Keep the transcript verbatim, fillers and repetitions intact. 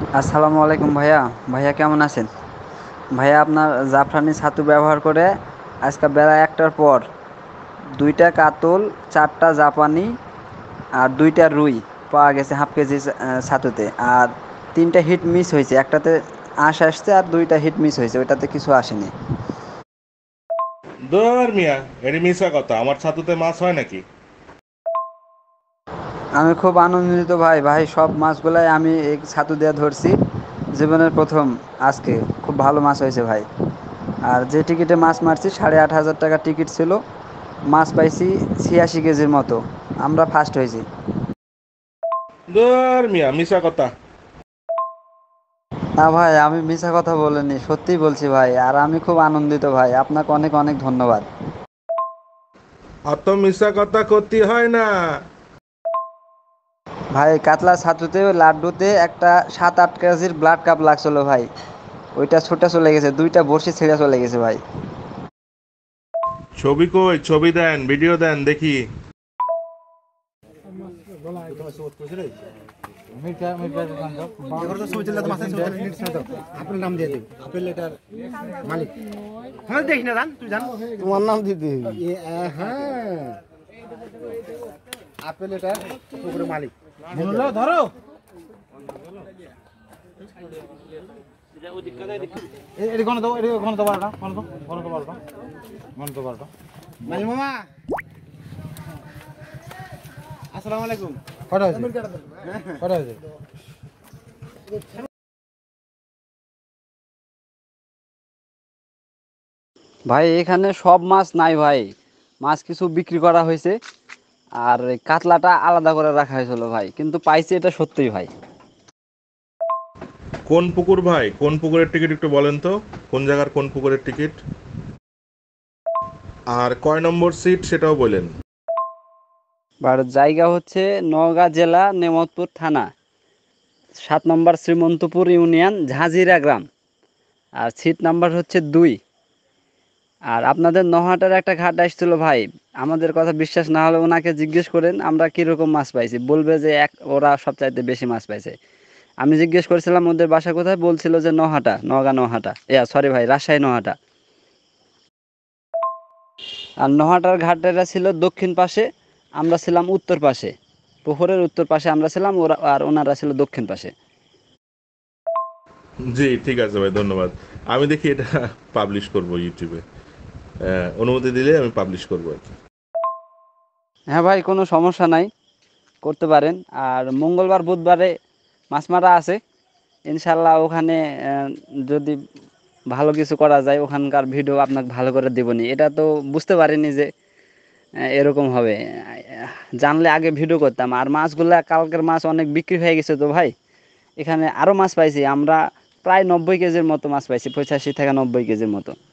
আসসালামু আলাইকুম ভাইয়া। ভাইয়া কেমন আছেন? ভাইয়া আপনার জাফরানি ছাতু ব্যবহার করে আজকে বেলা একটার পর দুইটা কাতল, চারটা জাপানি আর দুইটা রুই পাওয়া গেছে হাফ কেজি ছাতুতে। আর তিনটা হিট মিস হয়েছে, একটাতে আঁশ আসছে আর দুইটা হিট মিস হয়েছে, ওইটাতে কিছু আসেনি। দর মিয়া, এটি মিশা কথা। আমার ছাতুতে মাছ হয় নাকি? আমি খুব আনন্দিত ভাই। ভাই সব মাছগুলাই আমি এই ছাতু দিয়ে ধরছি, জীবনের প্রথম। আজকে খুব ভালো মাছ হয়েছে ভাই। আর যে টিকিটে মাছ মারছি সাড়ে আট হাজার টাকা টিকিট ছিল, মাছ পাইছি ছিয়াশি কেজির মতো। আমরা ফার্স্ট হয়েছি। দর মিয়া, মিশা কথা। না ভাই, আমি মিছা কথা বলিনি, সত্যিই বলছি ভাই। আর আমি খুব আনন্দিত ভাই, আপনাকে অনেক অনেক ধন্যবাদ। অত মিশা কথা করতে হয় না। ভাই কাতলা ছাতুতে ওই লাড্ডুতে একটা সাত আট কেজির ব্লাড কাপ লাগছিল ভাই, ওইটা ছুটে চলে গেছে, দুইটা বড়শি ছিঁড়ে চলে গেছে ভাই। ছবি কই? ছবি দেন, ভিডিও দেন দেখি। আপনার নাম দিয়ে দেব, আপেল এটার মালিক। হ্যাঁ দেখি না জান, তুই জান তোমার নাম দিয়ে দিবি। হ্যাঁ, আপেল এটার পুকুরের মালিক। ধরো এটি কোন দাও, এটি কোন দাও, বারোটা কোন দাও, কোন দাও, বারোটা কোন দাও, বারোটা। মালি মামা আসসালামু আলাইকুম। কটা হয়েছে? কটা হয়েছে? ভাই এখানে সব মাছ নাই ভাই, মাছ কিছু বিক্রি করা হয়েছে। আর এই কাতলাটা আলাদা করে রাখা হয়েছিল ভাই, কিন্তু পাইছি এটা সত্যিই ভাই। কোন পুকুর ভাই? কোন পুকুরের টিকিট একটু বলেন তো। কোন জায়গার কোন পুকুরের টিকিট? আর কয় নম্বর সিট সেটাও বলেন। আর জায়গা হচ্ছে নওগাঁ জেলা নেমতপুর থানা, সাত নম্বর শ্রীমন্তপুর ইউনিয়ন ঝাঁঝিরা গ্রাম। আর সিট নাম্বার হচ্ছে দুই। আর আপনাদের নহাটার একটা ঘাট আসছিল ভাই, আমাদের কথা বিশ্বাস না হলে ওনাকে জিজ্ঞেস করেন আমরা কীরকম মাছ পাইছি, বলবে যে এক ওরা সবচাইতে বেশি মাছ পাইছে। আমি জিজ্ঞেস করেছিলাম ওদের বাসা কোথায়, বলছিল যে নহাটা, নওগাঁ নহাটা, ইয়া সরি ভাই, রাজশাহী নহাটা। আর নহাটার ঘাটেরা ছিল দক্ষিণ পাশে, আমরা ছিলাম উত্তর পাশে, পুকুরের উত্তর পাশে আমরা ছিলাম, ওরা আর ওনারা ছিল দক্ষিণ পাশে। জি ঠিক আছে ভাই, ধন্যবাদ। আমি দেখি এটা পাবলিশ করব ইউটিউবে। আহ, অনুমতি দিলে আমি পাবলিশ করবো আর কি। হ্যাঁ ভাই, কোনো সমস্যা নাই, করতে পারেন। আর মঙ্গলবার বুধবারে মাছ মারা আছে ইনশাল্লাহ, ওখানে আহ, যদি ভালো কিছু করা যায় ওখানকার ভিডিও আপনাকে ভালো করে দেবনি। এটা তো বুঝতে পারিনি যে আহ, এরকম হবে। আহ, জানলে আগে ভিডিও করতাম। আর মাছগুলা কালকের মাছ অনেক বিক্রি হয়ে গেছে তো ভাই, এখানে আরও মাছ পাইছি আমরা, প্রায় নব্বই কেজির মতো মাছ পাইছি, পঁচাশি থেকে নব্বই কেজির মতো।